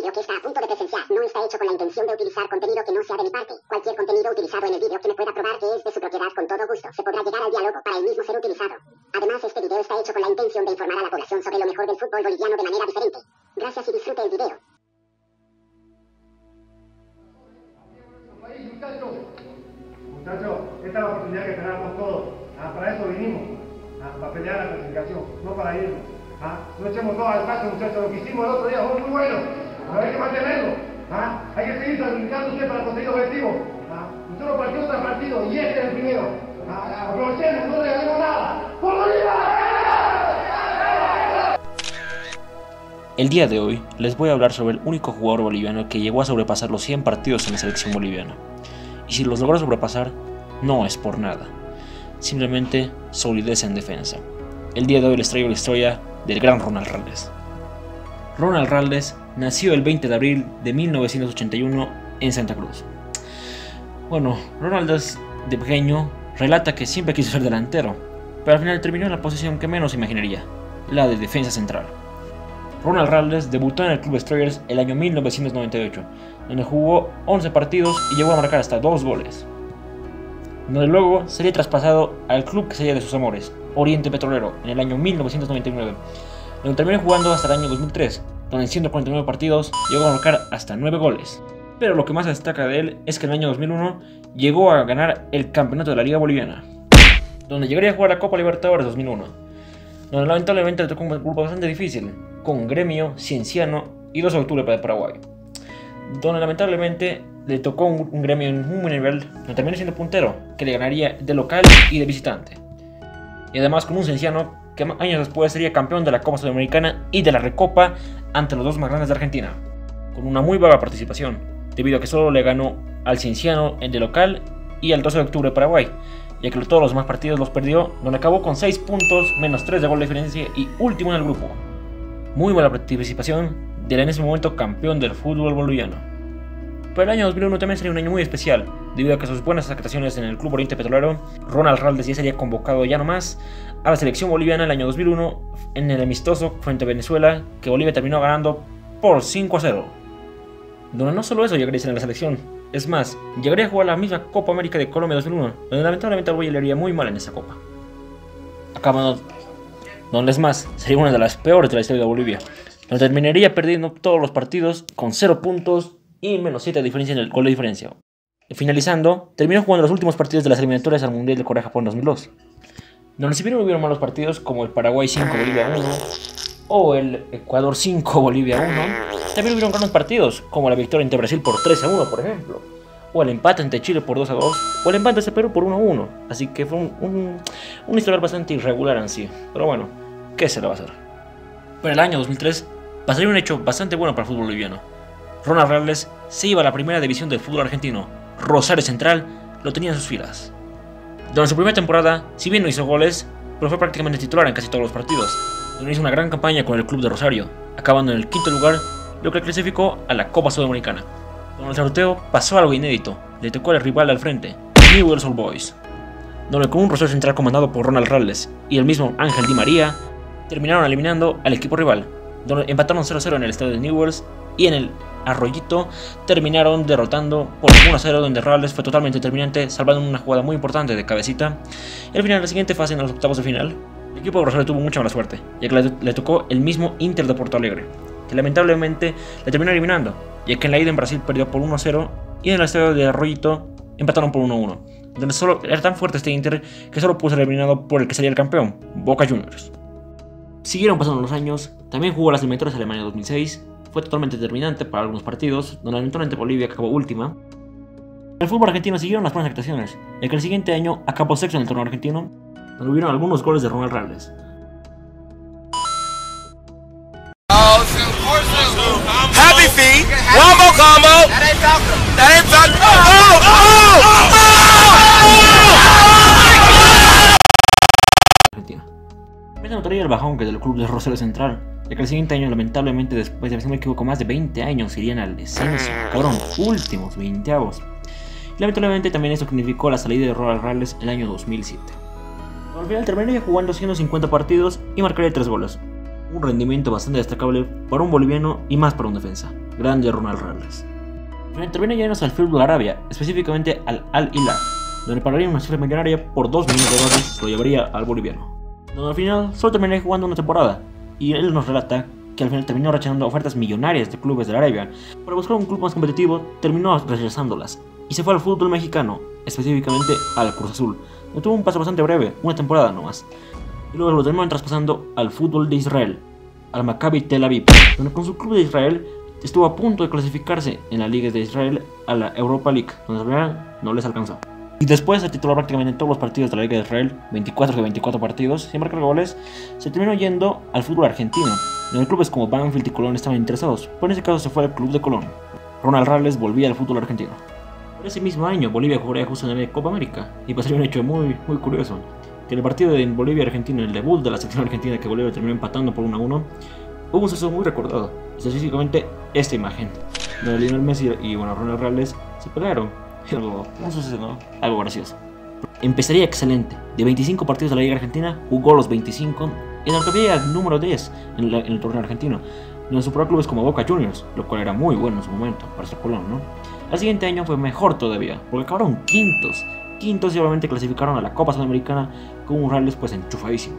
vídeo que está a punto de presenciar no está hecho con la intención de utilizar contenido que no sea de mi parte. Cualquier contenido utilizado en el vídeo que me pueda probar que es de su propiedad con todo gusto, se podrá llegar al diálogo para el mismo ser utilizado. Además, este vídeo está hecho con la intención de informar a la población sobre lo mejor del fútbol boliviano de manera diferente. Gracias y disfrute el video. Muchachos, esta es la oportunidad que tenemos todos. Para eso vinimos, para pelear la clasificación, no para irnos. No echemos todo al paso, muchachos. Lo que hicimos el otro día fue muy bueno, pero hay que mantenerlo. Hay que seguir sacrificándose para conseguir objetivos. Nosotros partido tras partido y este es el primero. Aprovechemos, no regalemos nada. ¡Por Bolívar! El día de hoy les voy a hablar sobre el único jugador boliviano que llegó a sobrepasar los 100 partidos en la selección boliviana. Y si los logró sobrepasar, no es por nada, simplemente solidez en defensa. El día de hoy les traigo la historia del gran Ronald Raldes. Ronald Raldes nació el 20 de abril de 1981 en Santa Cruz. Bueno, Ronald de pequeño relata que siempre quiso ser delantero, pero al final terminó en la posición que menos imaginaría, la de defensa central. Ronald Raldes debutó en el Club Strongers el año 1998, donde jugó 11 partidos y llegó a marcar hasta 2 goles. Donde luego sería traspasado al club que sería de sus amores, Oriente Petrolero, en el año 1999, donde terminó jugando hasta el año 2003, donde en 149 partidos llegó a marcar hasta 9 goles. Pero lo que más destaca de él es que en el año 2001 llegó a ganar el campeonato de la Liga Boliviana, donde llegaría a jugar la Copa Libertadores 2001, donde lamentablemente le tocó un grupo bastante difícil, con Gremio, Cienciano y 2 de Octubre para Paraguay, donde lamentablemente le tocó un Gremio en un buen nivel, donde terminó siendo puntero, que le ganaría de local y de visitante. Y además con un Cienciano que años después sería campeón de la Copa Sudamericana y de la Recopa ante los 2 más grandes de Argentina, con una muy vaga participación, debido a que solo le ganó al Cienciano en de local y al 12 de Octubre Paraguay, ya que todos los demás partidos los perdió, donde acabó con 6 puntos, menos 3 de gol de diferencia y último en el grupo. Muy buena participación del en ese momento campeón del fútbol boliviano. Pero el año 2001 también sería un año muy especial, debido a que sus buenas actuaciones en el Club Oriente Petrolero, Ronald Raldes ya sería convocado ya nomás a la selección boliviana el año 2001 en el amistoso frente a Venezuela, que Bolivia terminó ganando por 5-0. Donde no solo eso llegaría a ser en la selección, es más, llegaría a jugar la misma Copa América de Colombia 2001, donde lamentablemente a Bolivia le iría muy mal en esa copa. Acabando, donde es más, sería una de las peores de la historia de Bolivia, donde terminaría perdiendo todos los partidos con 0 puntos y menos 7 de diferencia en el gol de diferencia. Finalizando, terminó jugando los últimos partidos de las eliminatorias al Mundial de Corea-Japón 2002, donde si bien hubieron malos partidos como el Paraguay 5 Bolivia 1 o el Ecuador 5 Bolivia 1, también hubieron grandes partidos como la victoria ante Brasil por 3-1 por ejemplo, o el empate ante Chile por 2-2, o el empate ante Perú por 1-1, así que fue un historial bastante irregular en sí, pero bueno, ¿qué se le va a hacer? Pero el año 2003 pasaría un hecho bastante bueno para el fútbol boliviano. Ronald Raldes se iba a la primera división del fútbol argentino. Rosario Central lo tenía en sus filas. Durante su primera temporada, si bien no hizo goles, pero fue prácticamente titular en casi todos los partidos, donde hizo una gran campaña con el club de Rosario, acabando en el 5º lugar, lo que le clasificó a la Copa Sudamericana. Con el sorteo pasó algo inédito, le tocó al rival al frente, Newell's Old Boys, donde con un Rosario Central comandado por Ronald Raldes y el mismo Ángel Di María, terminaron eliminando al equipo rival, donde empataron 0-0 en el estadio de Newell's y en el Arroyito terminaron derrotando por 1-0, donde Raldes fue totalmente determinante, salvando una jugada muy importante de cabecita. Y al final de la siguiente fase, en los octavos de final, el equipo de Rosario tuvo mucha mala suerte, ya que le tocó el mismo Inter de Porto Alegre, que lamentablemente le terminó eliminando, ya que en la ida en Brasil perdió por 1-0 y en el estadio de Arroyito empataron por 1-1, donde solo era tan fuerte este Inter que solo pudo ser eliminado por el que sería el campeón, Boca Juniors. Siguieron pasando los años, también jugó las eliminatorias de Alemania 2006, fue totalmente determinante para algunos partidos, donde lamentablemente Bolivia acabó última. En el fútbol argentino siguieron las buenas actuaciones, ya que el siguiente año acabó sexto en el torneo argentino, donde hubieron algunos goles de Ronald Raldes. Happy feet, one more combo. That ain't Falcon. También se notaría el bajón que del club de Rosario Central, ya que el siguiente año, lamentablemente, después de, si no me equivoco, más de 20 años irían al descenso, cabrón, últimos 20avos. Y lamentablemente también eso significó la salida de Ronald Raldes en el año 2007. Al final terminaría jugando 150 partidos y marcaría 3 goles. Un rendimiento bastante destacable para un boliviano y más para un defensa. Grande Ronald Rales. Termina yéndose al fútbol de Arabia, específicamente al Al-Hilal, donde pagaría una cifra millonaria por $2 millones, lo llevaría al boliviano. Donde al final solo terminé jugando una temporada, y él nos relata que al final terminó rechazando ofertas millonarias de clubes de la Arabia. Para buscar un club más competitivo, terminó rechazándolas, y se fue al fútbol mexicano, específicamente al Cruz Azul, donde tuvo un paso bastante breve, una temporada nomás. Y luego lo terminó traspasando al fútbol de Israel, al Maccabi Tel Aviv, donde con su club de Israel estuvo a punto de clasificarse en la Liga de Israel a la Europa League, donde al final no les alcanzó. Y después de titular prácticamente en todos los partidos de la Liga de Israel, 24 de 24 partidos, sin marcar goles, se terminó yendo al fútbol argentino, donde clubes como Banfield y Colón estaban interesados, pero en ese caso se fue al club de Colón. Ronald Rales volvía al fútbol argentino. Por ese mismo año, Bolivia jugaría justo en la Copa América, y pasaría un hecho muy curioso, que en el partido de Bolivia-Argentina, el debut de la selección argentina que Bolivia terminó empatando por 1-1, hubo un suceso muy recordado, específicamente esta imagen, donde Lionel Messi y Ronald Rales se pegaron. Un suceso, ¿no? Algo gracioso. Empezaría excelente. De 25 partidos de la Liga Argentina, jugó los 25 y alcanzaría el número 10 en el torneo argentino, donde superó clubes como Boca Juniors, lo cual era muy bueno en su momento para ser Colón, ¿no? Al siguiente año fue mejor todavía, porque acabaron quintos y obviamente clasificaron a la Copa Sudamericana con un Rales pues enchufadísimo.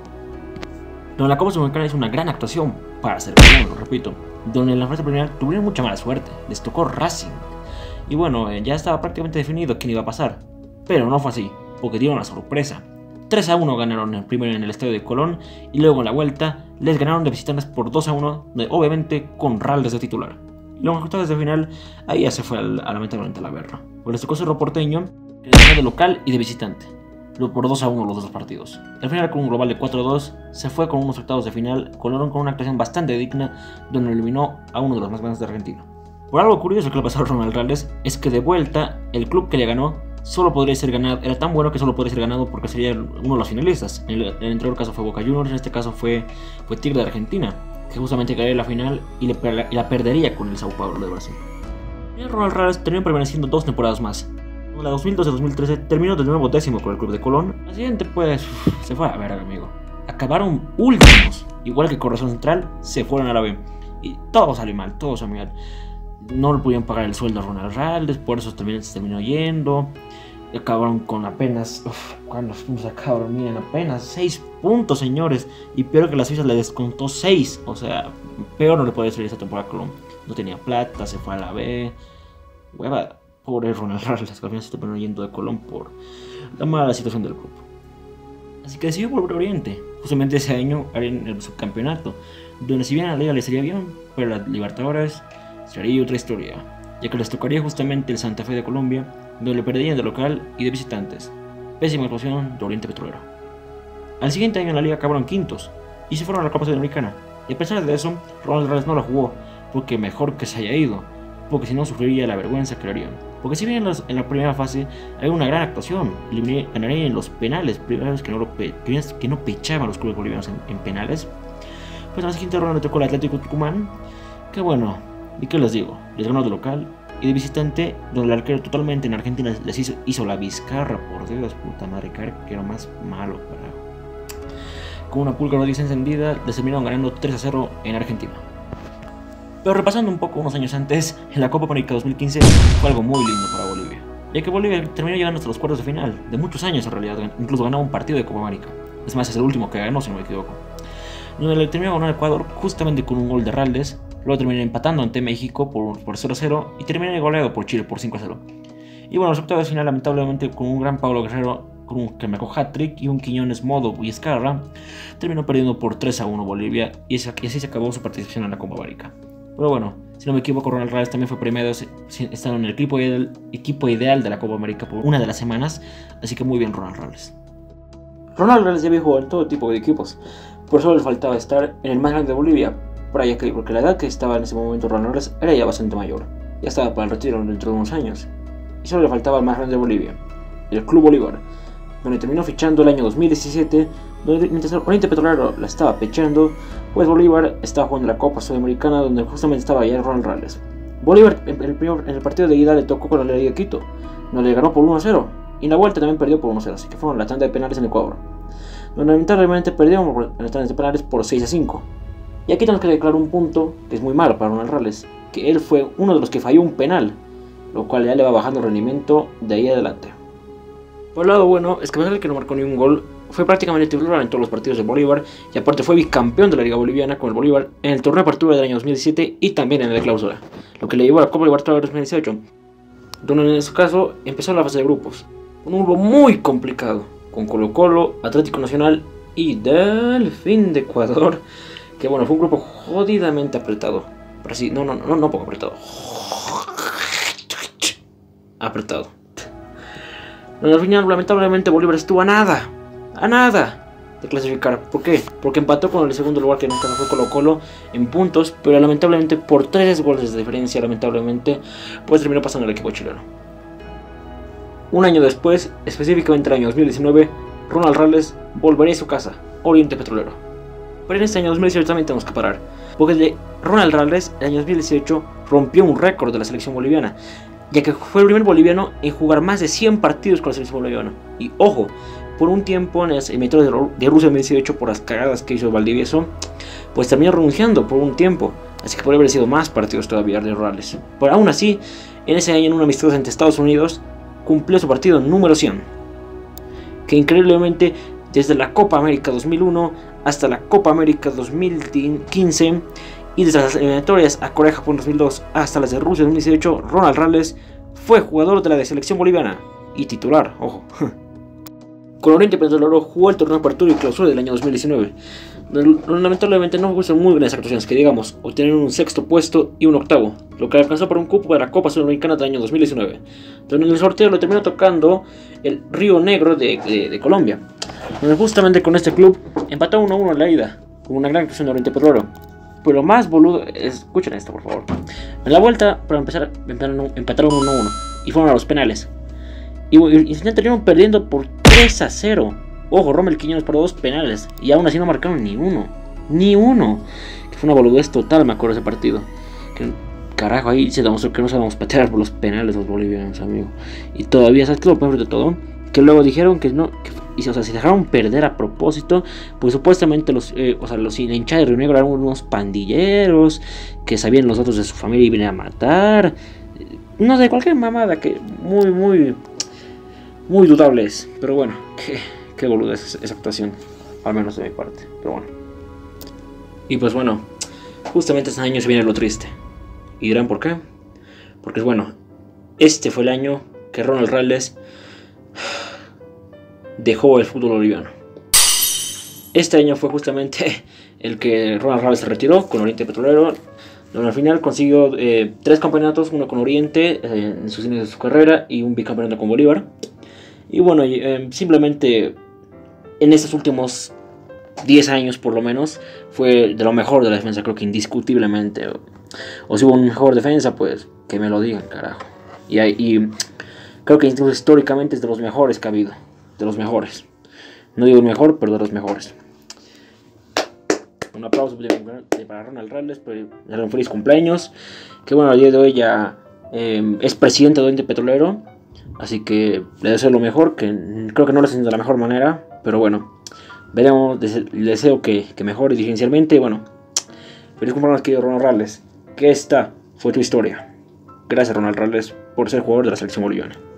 Donde la Copa Sudamericana hizo una gran actuación para ser Colón, lo repito, donde en la fase preliminar tuvieron mucha mala suerte, les tocó Racing. Y bueno, ya estaba prácticamente definido quién iba a pasar, pero no fue así, porque dieron la sorpresa. 3-1 ganaron primero en el estadio de Colón y luego en la vuelta les ganaron de visitantes por 2-1, obviamente con Rales de titular. Y los resultados de final, ahí ya se fue lamentablemente a la guerra. Pues les tocó Cerro Porteño, el de local y de visitante, por 2-1 los dos partidos. Al final, con un global de 4-2, se fue con unos octavos de final, Colón con una actuación bastante digna, donde eliminó a uno de los más grandes de Argentina. Por algo curioso que le pasó a Ronald Rales es que de vuelta el club que le ganó solo podría ser ganado, era tan bueno que solo podría ser ganado porque sería uno de los finalistas. En el anterior caso fue Boca Juniors, en este caso fue Tigre de Argentina, que justamente ganaría la final y la perdería con el Sao Paulo de Brasil. Y Ronald Rales terminó permaneciendo 2 temporadas más. En la 2012-2013 terminó de nuevo 10º con el club de Colón. Al siguiente pues se fue a ver, amigo. Acabaron últimos, igual que Corazón Central, se fueron a la B. Y todo salió mal, todo salió mal. No le podían pagar el sueldo a Ronald Rales, por eso se terminó yendo. Acabaron con apenas, cuando se acabaron, miren, apenas 6 puntos, señores. Y peor que la Suiza le descontó 6. O sea, peor no le podía salir esta temporada a Colón. No tenía plata, se fue a la B. Hueva, pobre Ronald Rales, que al final se terminó yendo de Colón por la mala situación del club. Así que decidió volver a Oriente. Justamente ese año harían el subcampeonato, donde si bien a la Liga les sería bien, pero la Libertadores sería otra historia, ya que les tocaría justamente el Santa Fe de Colombia, donde le perderían de local y de visitantes. Pésima actuación de Oriente Petrolero. Al siguiente año en la liga acabaron quintos y se fueron a la Copa Sudamericana, y a pesar de eso, Ronald Rales no la jugó, porque mejor que se haya ido, porque si no sufriría la vergüenza que le harían. Porque si bien en la primera fase hay una gran actuación, ganaría en los penales, primera vez que no pechaban los clubes bolivianos en penales, pues a la siguiente ronda le tocó el Atlético Tucumán, que bueno, ¿y qué les digo? Les ganó de local y de visitante, donde el arquero totalmente en Argentina les hizo la Vizcarra, por Dios, puta madre, que era más malo, carajo. Con una pulga rodilla encendida, les terminaron ganando 3-0 en Argentina. Pero repasando un poco unos años antes, en la Copa América 2015 fue algo muy lindo para Bolivia, ya que Bolivia terminó llegando hasta los cuartos de final, de muchos años en realidad, incluso ganó un partido de Copa América. Es más, es el último que ganó, si no me equivoco. Donde le terminó ganando a Ecuador justamente con un gol de Rales, luego terminó empatando ante México por 0-0 y terminó goleado por Chile por 5-0. Y bueno, los octavos de final lamentablemente con un gran Pablo Guerrero, con un que marcó hat-trick y un Quiñones Modo Vizcarra, terminó perdiendo por 3-1 Bolivia y así se acabó su participación en la Copa América. Pero bueno, si no me equivoco, Ronald Rales también fue premiado estando en el equipo ideal de la Copa América por una de las semanas, así que muy bien Ronald Rales. Ronald Rales ya había jugado en todo tipo de equipos, por eso le faltaba estar en el más grande de Bolivia, porque la edad que estaba en ese momento Ronald Rales era ya bastante mayor, ya estaba para el retiro dentro de unos años, y solo le faltaba el más grande de Bolivia, el Club Bolívar, donde terminó fichando el año 2017, donde mientras el Oriente Petrolero la estaba pechando, pues Bolívar estaba jugando la Copa Sudamericana, donde justamente estaba allá Ronald Rales. Bolívar en el partido de ida le tocó con la Liga de Quito, donde le ganó por 1-0, y en la vuelta también perdió por 1-0, así que fueron la tanda de penales en Ecuador, donde lamentablemente perdieron en la tanda de penales por 6-5. Y aquí tenemos que declarar un punto que es muy malo para Ronald Rales, que él fue uno de los que falló un penal, lo cual ya le va bajando el rendimiento de ahí adelante. Por el lado bueno, es que a pesar de que no marcó ni un gol, fue prácticamente titular en todos los partidos de Bolívar, y aparte fue bicampeón de la Liga Boliviana con el Bolívar en el torneo de apertura del año 2017 y también en el de clausura, lo que le llevó a la Copa Libertadores 2018, donde en su caso empezó la fase de grupos, un grupo muy complicado, con Colo Colo, Atlético Nacional y Delfín de Ecuador, que bueno, fue un grupo jodidamente apretado, pero sí, no poco apretado, apretado. Al final, lamentablemente, Bolívar estuvo a nada de clasificar. ¿Por qué? Porque empató con el segundo lugar, que en este caso fue Colo Colo, en puntos, pero lamentablemente por 3 goles de diferencia, pues terminó pasando el equipo chileno. Un año después, específicamente el año 2019, Ronald Rales volvería a su casa, Oriente Petrolero. Pero en este año 2018 también tenemos que parar, porque Ronald Rales, el año 2018, rompió un récord de la selección boliviana, ya que fue el primer boliviano en jugar más de 100 partidos con la selección boliviana. Y ojo, por un tiempo en las eliminatorias de Rusia 2018, por las cagadas que hizo Valdivieso, pues terminó renunciando por un tiempo, así que podría haber sido más partidos todavía de Rales. Pero aún así, en ese año, en un amistoso ante Estados Unidos, cumplió su partido número 100, que increíblemente desde la Copa América 2001 hasta la Copa América 2015 y desde las eliminatorias a Corea-Japón 2002 hasta las de Rusia 2018, Ronald Rales fue jugador de la selección boliviana y titular, ojo. Con Oriente Petrolero jugó el torneo de apertura y clausura del año 2019. Lamentablemente no fueron muy buenas actuaciones, que digamos, obtenieron un 6º puesto y un 8º, lo que alcanzó para un cupo de la Copa Sudamericana del año 2019, donde en el sorteo lo terminó tocando el Río Negro de Colombia, donde justamente con este club empató 1-1 en la ida, con una gran actuación de Oriente Petrolero. Pero lo más boludo, escuchen esto por favor, en la vuelta para empezar empataron 1-1 y fueron a los penales, y terminaron perdiendo por 3-0. Ojo, Rommel Quiñones por 2 penales y aún así no marcaron ni uno, que fue una boludez total, me acuerdo de ese partido, que carajo, ahí se demostró que no sabemos patear por los penales los bolivianos, amigo. Y todavía, ¿sabes qué es lo peor de todo? Que luego dijeron que no, o sea, se dejaron perder a propósito, pues supuestamente los hinchas de Río Negro eran unos pandilleros que sabían los datos de su familia y venían a matar, no sé, cualquier mamada que muy dudable es, pero bueno, qué boluda es esa actuación, al menos de mi parte, pero bueno. Y pues bueno, justamente este año se viene lo triste, y dirán ¿por qué? Porque bueno, este fue el año que Ronald Rales dejó el fútbol boliviano. Este año fue justamente el que Ronald Rales se retiró con Oriente Petrolero, donde al final consiguió 3 campeonatos, uno con Oriente en sus inicios de su carrera y un bicampeonato con Bolívar. Y bueno, simplemente en estos últimos 10 años por lo menos fue de lo mejor de la defensa, creo que indiscutiblemente. O si hubo una mejor defensa, pues que me lo digan, carajo. Y creo que incluso históricamente es de los mejores que ha habido. De los mejores. No digo el mejor, pero de los mejores. Un aplauso para Ronald Rales, darle un feliz cumpleaños. Que bueno, al día de hoy ya es presidente de Oriente Petrolero. Así que le deseo lo mejor, que creo que no lo hacen de la mejor manera. Pero bueno, veremos, le deseo que mejore dirigencialmente. Bueno, feliz cumpleaños, querido Ronald Rales. Que esta fue tu historia. Gracias, Ronald Rales, por ser jugador de la selección boliviana.